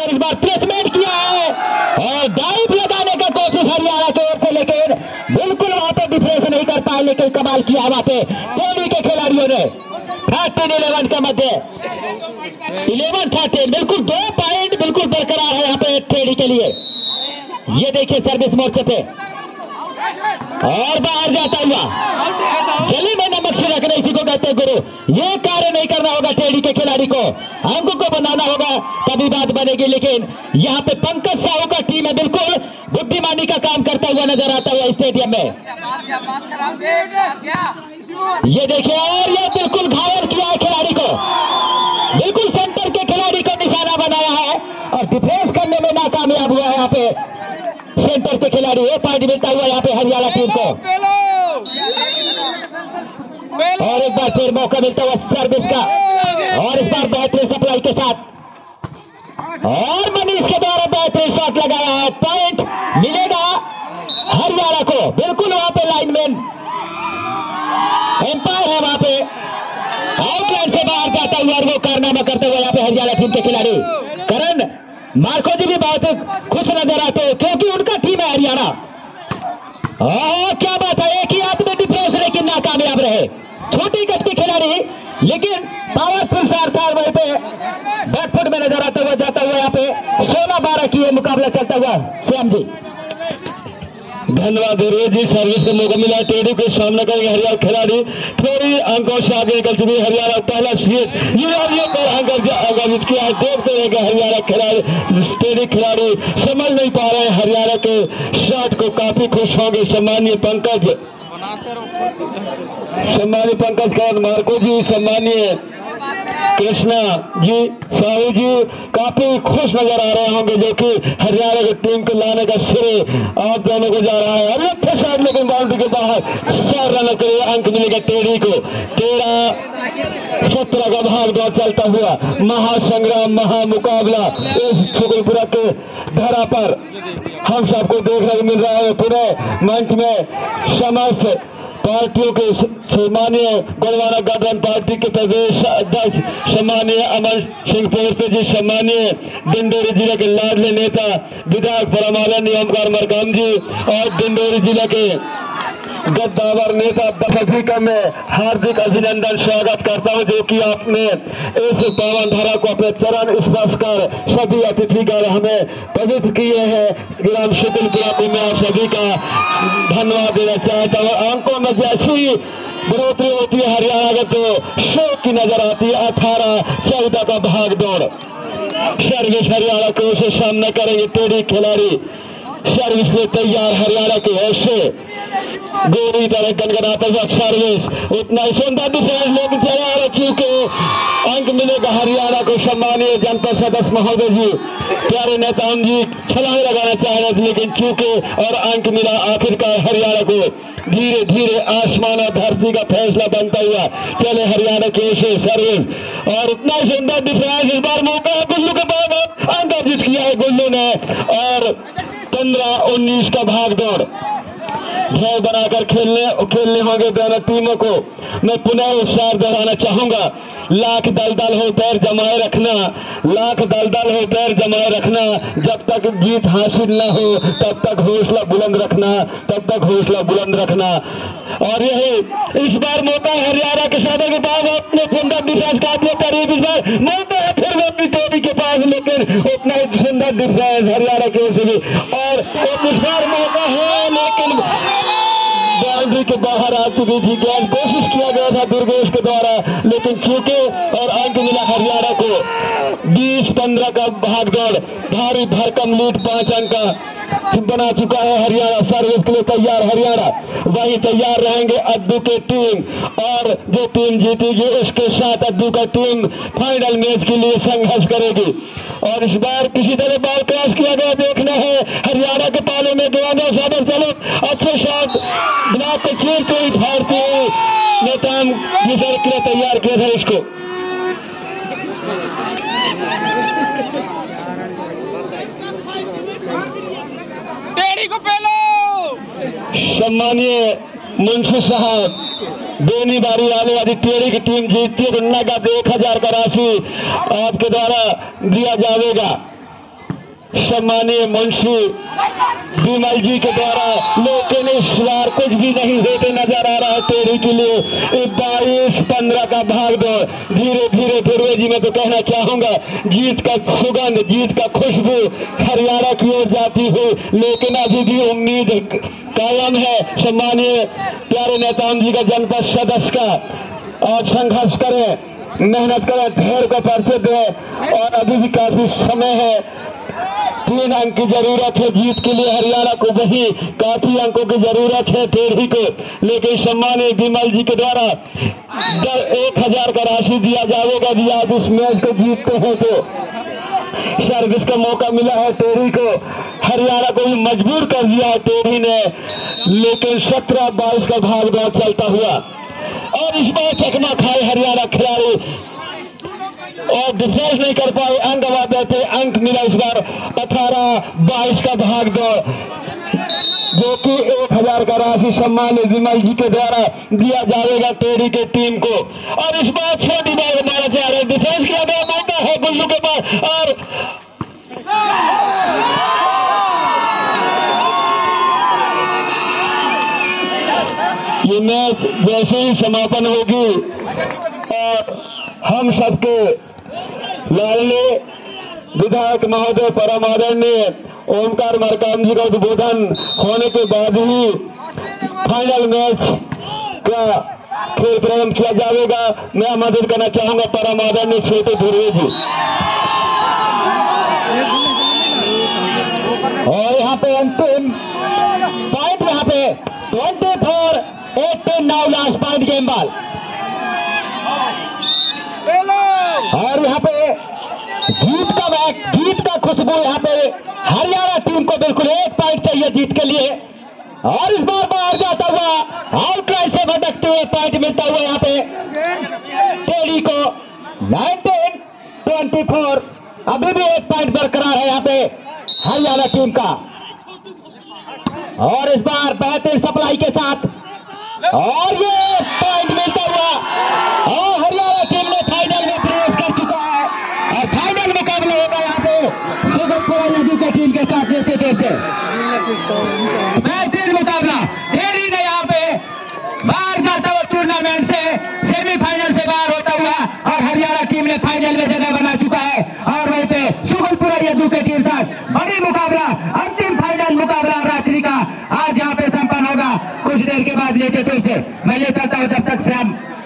इस बार प्लेसमेंट किया है और डाइव लगाने का कोशिश हरियाणा की ओर से, लेकिन बिल्कुल वहां पे डिफेंस नहीं कर पाए। लेकिन कमाल किया वहां पे टेडी के खिलाड़ियों ने। 13-11 का मध्य 11-13, बिल्कुल 2 पॉइंट बिल्कुल बरकरार है यहाँ पे टेडी के लिए। ये देखिए सर्विस मोर्चे पे और बाहर जाता हुआ जली में नमक छिड़कना इसी को कहते हैं गुरु। ये कार्य नहीं करना होगा टेडी के खिलाड़ी को, अंक को बनाना होगा तभी बात बनेगी। लेकिन यहाँ पे पंकज साहू का टीम है, बिल्कुल बुद्धिमानी का काम करता हुआ नजर आता हुआ स्टेडियम में। ये देखिए और ये बिल्कुल घायल किया है खिलाड़ी को, बिल्कुल सेंटर के खिलाड़ी को निशाना बनाया है और डिफेंस करने में नाकामयाब हुआ है यहाँ पे सेंटर के खिलाड़ी। 1 पॉइंट मिलता हुआ यहाँ पे हरियाणा टीम को और एक बार फिर मौका मिलता हुआ सर्विस का और इस बार बेहतरीन सप्लाई के साथ और मनीष के द्वारा बेहतरीन शॉट लगाया है। पॉइंट मिलेगा हरियाणा को। बिल्कुल वहां पे लाइनमैन एम्पायर है वहां पे, आउटलाइन से बाहर जाता हुआ और वो कारनामा करते हुए यहाँ पे हरियाणा टीम के खिलाड़ी करण मार्को जी भी बहुत खुश नजर आते हैं क्योंकि उनका टीम है हरियाणा। क्या बात है, एक ही हाथ में डिफेंस लेकिन नाकामयाब रहे। छोटी गति के खिलाड़ी लेकिन पावरफुल शार था वहीं पे बैकफुट में नजर आता हुआ जाता हुआ यहाँ पे 16-12 की ये मुकाबला चलता हुआ। श्याम जी धन्यवाद जी। सर्विस का मौका मिला टेडी को सामना करेंगे हरियाणा खिलाड़ी। थोड़ी अंकों से आगे निकल चुकी हरियाणा पहला सीट ये अंकित किया है। देखते रहेंगे हरियाणा खिलाड़ी टेडी खिलाड़ी समझ नहीं पा रहे हैं हरियाणा के शॉट को, काफी खुश होंगे। सम्मानीय पंकज कौन मार्को जी, सम्मानीय कृष्णा जी, साहू जी काफी खुश नजर आ रहे होंगे जो कि हरियाणा की टीम को लाने का श्रेय आप दोनों को जा रहा है। और अच्छे शॉट लेकिन बाउंड्री के बाहर 4 रन के अंक मिलेगा टेडी को। 13-17 का भाग दौड़ चलता हुआ महासंग्राम महामुकाबला इस छुगलपुरा के धरा पर हम सबको देखने को मिल रहा है। पूरे मंच में समस्त पार्टियों के सम्मानीय गढ़वाना गठबंधन पार्टी के प्रदेश अध्यक्ष सम्मानीय अमर सिंह पोस्ते जी, सम्मानीय डिंडोरी जिले के लाडले नेता विधायक परमानंद ओमकार मरकाम जी और डिंडोरी जिले के गद्दावर नेता बसठी का मैं हार्दिक अभिनंदन स्वागत करता हूं जो कि आपने इस पावन धारा को अपने चरण स्पर्श कर सभी अतिथिगण हमें पवित्र किए हैं। ग्राम शुक्लपुरा को मैं आप सभी का धन्यवाद देना चाहता हूँ। अंकों में जैसी बढ़ोतरी होती है हरियाणा का तो शो की नजर आती है। 18-14 का भाग दौड़ सर्विस हरियाणा की ओर से सामना करेंगे टेडी खिलाड़ी। सर्विस में तैयार हरियाणा की ओर से गोरी तरह गनगनाता हुआ सर्विस उतना ही सुंदर डिफेंस लेकिन तैयार है क्योंकि अंक मिलेगा हरियाणा को। सम्मानीय जनता सदस्य महोदय जी, प्यारे नेताओं जी छलांग लगाना चाह रहे थे लेकिन चूके और अंक मिला आखिरकार हरियाणा को। धीरे धीरे आसमान और धरती का फैसला बनता हुआ चले हरियाणा की ओर से सर्विस और उतना ही सुंदर डिफेंस। इस बार मौका है गुल्लू के बाद अंक अर्जित किया है गुल्लू ने और 15-19 का भाग दौड़ ध्येय बनाकर खेलने होंगे दोनों टीमों को। मैं पुनः उत्साह दोहराना चाहूंगा, लाख दलदल हो पैर जमाए रखना, लाख दलदल हो पैर जमाए रखना, जब तक जीत हासिल न हो तब तक हौसला बुलंद रखना, तब तक हौसला बुलंद रखना। और यही इस बार मौका हरियाणा के साथ के बाद अपने सुंदर डिफेंस का अपने करीब इस बार मौका है फिर वो अपनी टेडी के पास लेकिन उतना ही सुंदर डिफेंस हरियाणा की ओर से भी और इस बार मौका है लेकिन बाउंड्री के बाहर आ चुकी थी। कोशिश किया गया था दुर्गेश के द्वारा लेकिन चूके और अंक मिला हरियाणा को। 20-15 का भाग दौड़ भारी भरकम लीड 5 अंक का बना चुका है हरियाणा। सर्विस के लिए तैयार हरियाणा, वही तैयार रहेंगे अद्दू की टीम और जो टीम जीतेगी उसके साथ अद्दू का टीम फाइनल मैच के लिए संघर्ष करेगी। और इस बार किसी तरह बॉल क्रॉस किया गया देखना है हरियाणा के पाले में गवाना साबर चलो अच्छे शॉट ब्लॉक को चीरते हुए फाड़ते हुए नेताम जिसर के लिए तैयार किया था इसको। टेडी को पहलो सम्मानीय मुंशी साहब देनी बारी आने वाली टेडी की टीम जीतती है तो नगद 1000 का राशि आपके द्वारा दिया जाएगा। सम्मानीय मुंशी विमल जी के द्वारा, लेकिन इस बार कुछ भी नहीं होते नजर आ रहा है टेढ़ी के लिए। 22-15 का भाग दौड़ धीरे धीरे ध्रुवे जी मैं तो कहना चाहूंगा जीत का सुगंध, जीत का खुशबू हरियाणा की ओर जाती हुई, लेकिन अभी भी उम्मीद कायम है। सम्मानीय प्यारे नेताओं जी का जनपद सदस्य का, और संघर्ष करें, मेहनत करें, धैर्य को परिचय दें, और अभी भी काफी समय है। 3 अंक की जरूरत है जीत के लिए हरियाणा को, वही काफी अंकों की जरूरत है टेढ़ी को, लेकिन सम्मानीय विमल जी के द्वारा 1000 का राशि दिया जाएगा। यदि आप इस मैच को जीतते हैं तो सर्विस का मौका मिला है टेढ़ी को, हरियाणा को भी मजबूर कर दिया है टेढ़ी ने, लेकिन 17-22 का भाग दौड़ चलता हुआ, और इस बार चकमा खाए हरियाणा खिलाड़ी और डिफेंस नहीं कर पाए, अंक गवाते थे। अंक मिला इस बार 18-22 का भाग दौड़, जो कि 1000 का राशि सम्मानित विमल जी के द्वारा दिया जाएगा टेढ़ी के टीम को। और इस बार छोटी बात मारा जा रहा है, डिफेंस किया गया मौका है गुल्लू के पास, और ये मैच जैसे ही समापन होगी और हम सबके लाडले विधायक महोदय परम आदरणीय ओमकार मरकाम जी का उद्बोधन होने के बाद ही फाइनल मैच का खेल प्रारंभ किया जाएगा। मैं आमंत्रित करना चाहूंगा परम आदरणीय छोटे ध्रुवे जी। और यहाँ पे अंतिम पॉइंट, यहाँ पे 24-18 now last point game ball. और यहाँ पे जीत का खुशबू, यहाँ पे हरियाणा टीम को बिल्कुल 1 पॉइंट चाहिए जीत के लिए, और इस बार बाहर जाता हुआ आउटलाइन से भटकते हुए पॉइंट मिलता हुआ यहाँ पे टेढ़ी को 19-24। अभी भी 1 पॉइंट बरकरार है यहाँ पे हरियाणा टीम का, और इस बार बेहतरीन सप्लाई के साथ, और ये पॉइंट मिलता हुआ, और हरियाणा टीम ने फाइनल में प्रवेश कर चुका है, और फाइनल मुकाबला होगा यहाँ पे सुगमपुरा नदी की टीम के साथ। जैसे बेहतरीन मुकाबला, टेढ़ी ने यहाँ पे बाहर जाता हुआ टूर्नामेंट से सेमीफाइनल से बाहर होता हुआ, और हरियाणा टीम ने फाइनल में जगह बना चुका है। और वहीं पे सुगमपुरा यदू के टीम साथ बड़ी मुकाबला, अंतिम फाइनल मुकाबला रात्रि का आज यहाँ पे संपन्न होगा कुछ देर के बाद। लेते से